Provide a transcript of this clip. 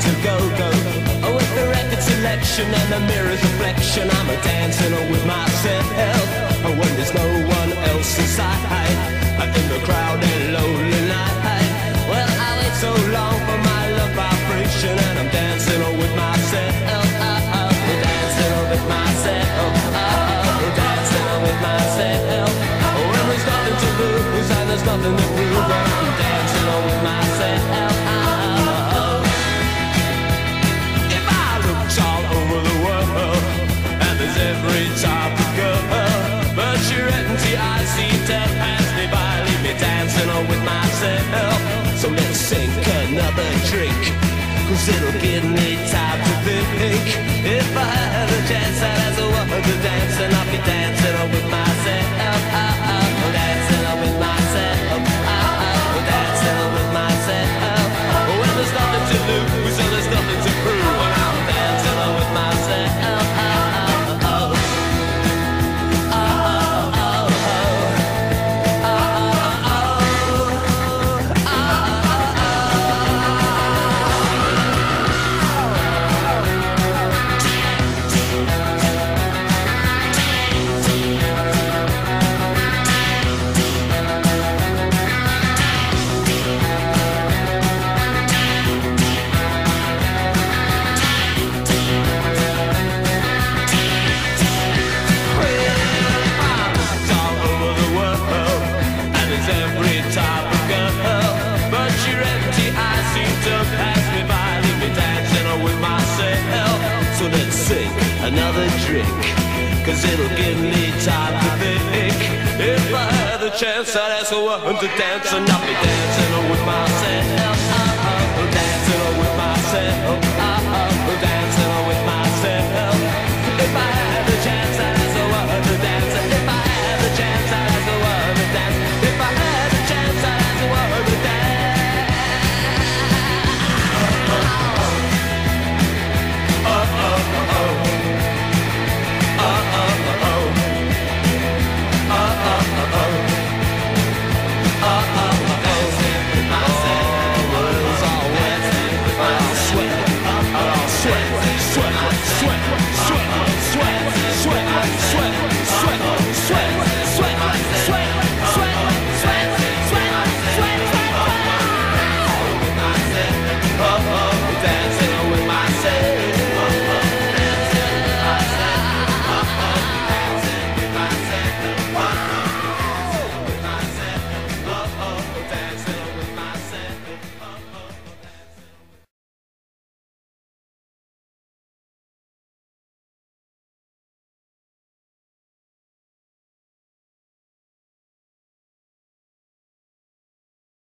to go-go. Oh, with the record selection and the mirror's reflection, I'm a dancing with myself. Oh, when there's no one else inside, in the crowd and lonely night. Well, I wait so long for my love vibration, and I'm dancing with myself. Dancing with myself. Dancing with myself. Oh, and there's nothing to lose and there's nothing to prove, but I'm dancing with myself. If I looked all over the world, and there's every type of girl, but your empty eyes seem to pass me by, leave me dancing with myself. So let's sink another drink, 'cause it'll give me time to think. If I had a chance, I'd ask a woman to dance, and I'll be dancing with myself. Dancing with myself. Dancing with myself. When there's nothing to lose and there's nothing to prove, and I'm dancing with myself. Another drink, 'cause it'll give me time to think. If I had the chance, I'd ask a woman to dance, and I'll be dancing with myself. Dancing with myself. Dancing with myself. If I had the chance, I'd ask a woman to dance. If I had the chance, I'd ask a woman to dance. If I had the chance, I'd ask a woman to dance. Dance